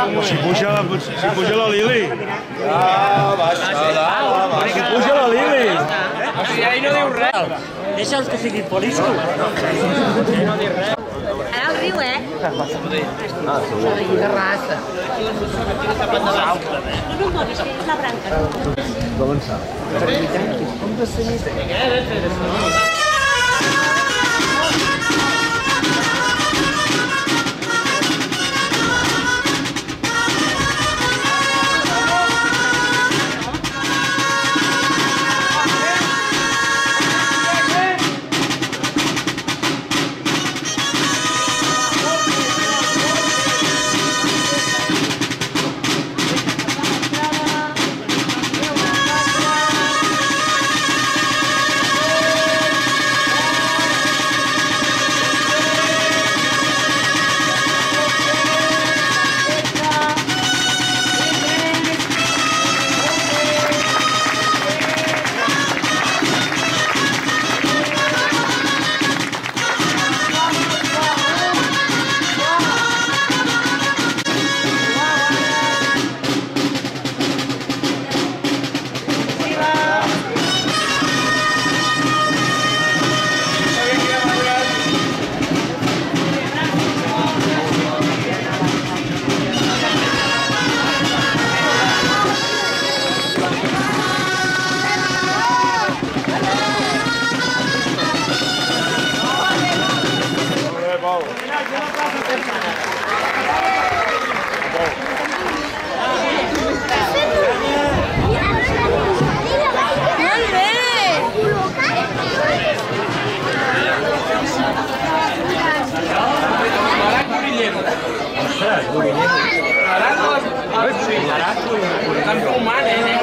Si puja la Lili. Si puja la Lili. O sigui, ahir no diu res. Deixa'ls que siguin feliços. No diu res. Ara el riu, eh? De raça. No, no, és que és la branca. Començar. Com de seguida. Tan romana, eh?